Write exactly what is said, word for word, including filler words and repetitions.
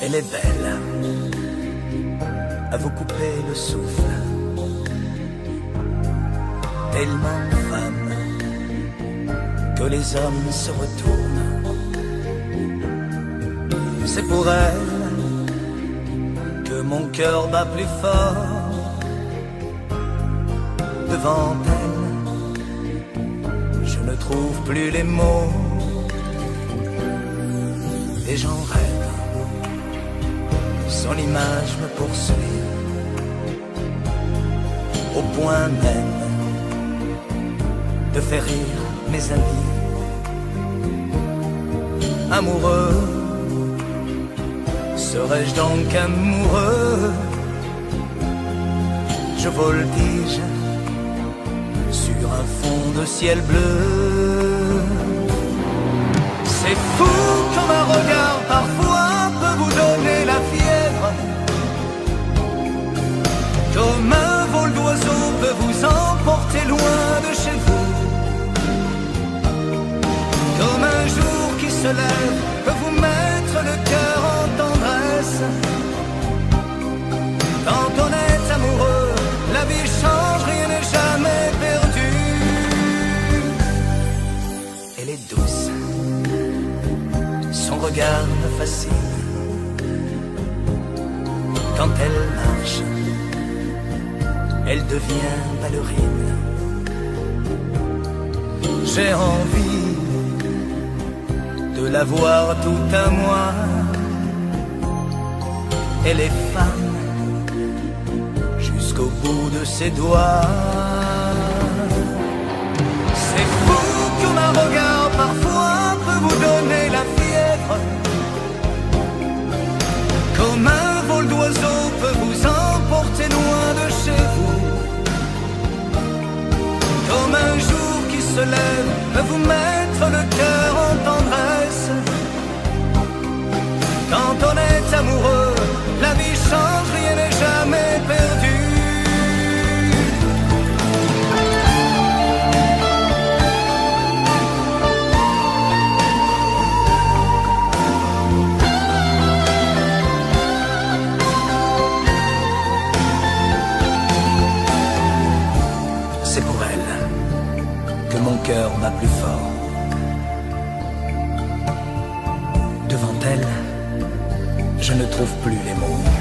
Elle est belle, à vous couper le souffle, tellement femme que les hommes se retournent. C'est pour elle que mon cœur bat plus fort. Devant elle, je ne trouve plus les mots et j'en rêve. Son image me poursuit au point même de faire rire mes amis. Amoureux, serais-je donc amoureux? Je voltige sur un fond de ciel bleu. C'est fou comme un regard parfois peut vous donner la fièvre, comme un vol d'oiseau peut vous emporter loin de chez vous, comme un jour qui se lève peut vous mettre le cœur en tendresse. Quand on est amoureux, la vie change, rien n'est jamais perdu. Elle est douce, son regard me fascine. Quand elle marche, elle devient ballerine. J'ai envie de la voir tout à moi. Elle est femme jusqu'au bout de ses doigts. C'est fou comme un regard parfois peut vous donner la fièvre, comme un vol d'oiseau peut vous emporter loin de chez vous, comme un jour qui se lève peut vous mettre le cœur en tendresse. Quand on est amoureux, la vie change, rien n'est jamais perdu. C'est pour elle que mon cœur bat plus fort. Devant elle, je ne trouve plus les mots.